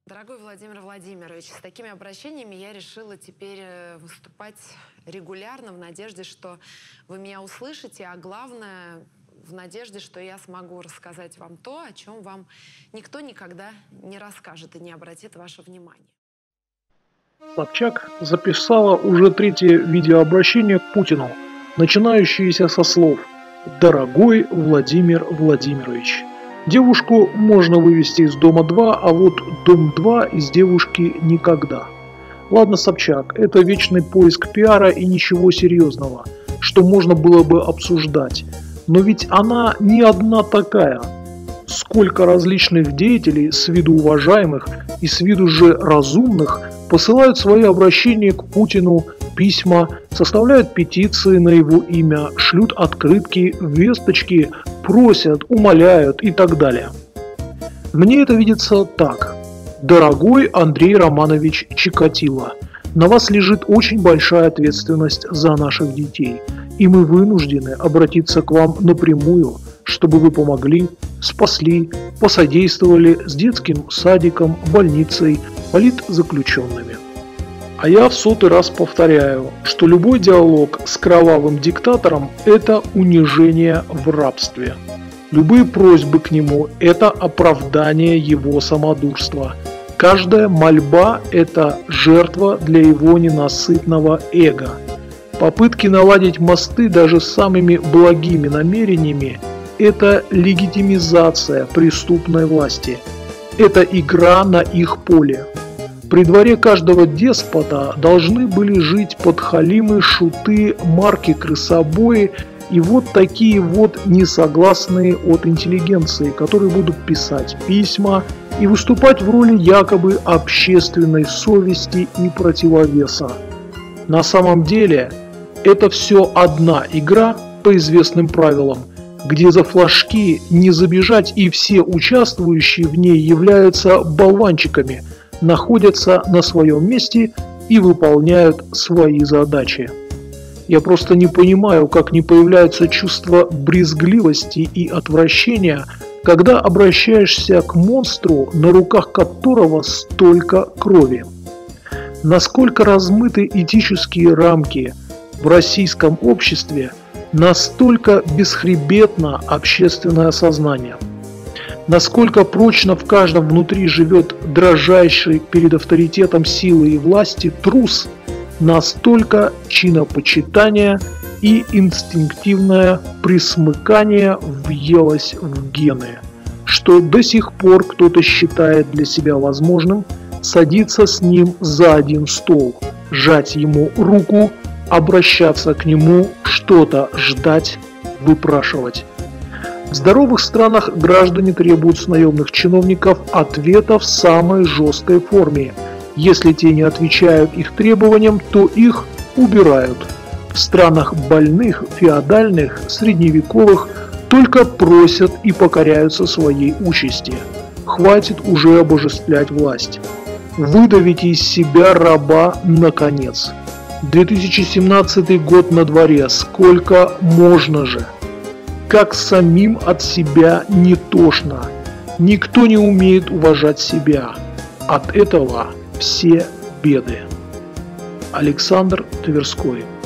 Дорогой Владимир Владимирович, с такими обращениями я решила теперь выступать регулярно в надежде, что вы меня услышите, а главное, в надежде, что я смогу рассказать вам то, о чем вам никто никогда не расскажет и не обратит ваше внимание. Собчак записала уже третье видеообращение к Путину, начинающееся со слов «Дорогой Владимир Владимирович». Девушку можно вывести из дома 2, а вот дом 2 из девушки никогда. Ладно, Собчак, это вечный поиск пиара и ничего серьезного, что можно было бы обсуждать. Но ведь она не одна такая. Сколько различных деятелей, с виду уважаемых и с виду же разумных, посылают свои обращения к Путину, письма, составляют петиции на его имя, шлют открытки, весточки, просят, умоляют и так далее. Мне это видится так. Дорогой Андрей Романович Чикатило, на вас лежит очень большая ответственность за наших детей, и мы вынуждены обратиться к вам напрямую, чтобы вы помогли, спасли, посодействовали с детским садиком, больницей, политзаключенными. А я в 100-й раз повторяю, что любой диалог с кровавым диктатором – это унижение в рабстве. Любые просьбы к нему – это оправдание его самодурства. Каждая мольба – это жертва для его ненасытного эго. Попытки наладить мосты даже с самыми благими намерениями – это легитимизация преступной власти. Это игра на их поле. При дворе каждого деспота должны были жить подхалимы, шуты, марки, крысобои и вот такие вот несогласные от интеллигенции, которые будут писать письма и выступать в роли якобы общественной совести и противовеса. На самом деле это все одна игра по известным правилам, где за флажки не забежать, и все участвующие в ней являются болванчиками, находятся на своем месте и выполняют свои задачи. Я просто не понимаю, как не появляется чувство брезгливости и отвращения, когда обращаешься к монстру, на руках которого столько крови. Насколько размыты этические рамки в российском обществе, настолько бесхребетно общественное сознание. Насколько прочно в каждом внутри живет дрожащий перед авторитетом силы и власти трус, настолько чинопочитание и инстинктивное присмыкание въелось в гены, что до сих пор кто-то считает для себя возможным садиться с ним за один стол, жать ему руку, обращаться к нему, что-то ждать, выпрашивать. В здоровых странах граждане требуют с наемных чиновников ответа в самой жесткой форме. Если те не отвечают их требованиям, то их убирают. В странах больных, феодальных, средневековых только просят и покоряются своей участи. Хватит уже обожествлять власть. Выдавите из себя раба наконец. 2017 год на дворе, сколько можно же? Как самим от себя не тошно. Никто не умеет уважать себя. От этого все беды. Александр Тверской.